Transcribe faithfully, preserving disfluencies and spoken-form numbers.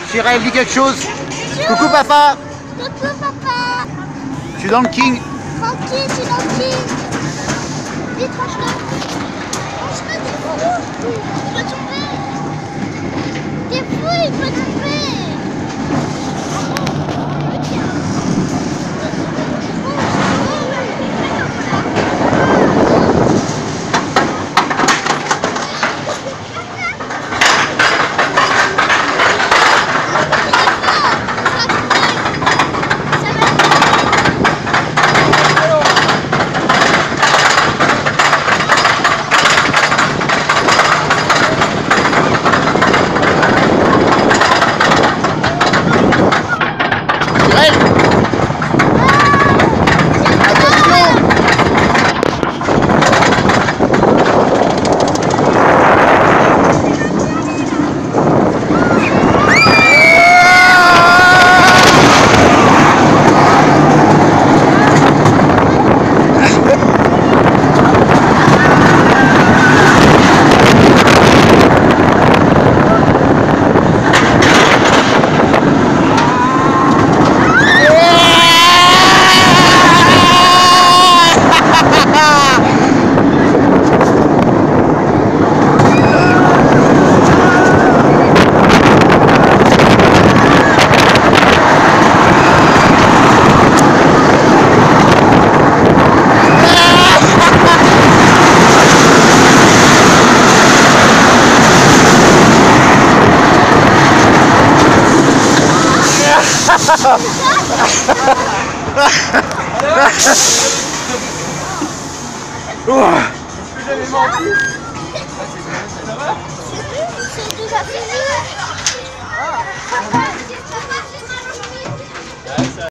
Chirel, dis quelque chose. Coucou papa. Coucou papa. Je suis dans le King. Tranquille, je suis dans le King. Vite, franchement. Franchement, t'es fou. Il peut tomber. T'es fou, il peut tomber. Oh. C'est déjà fini.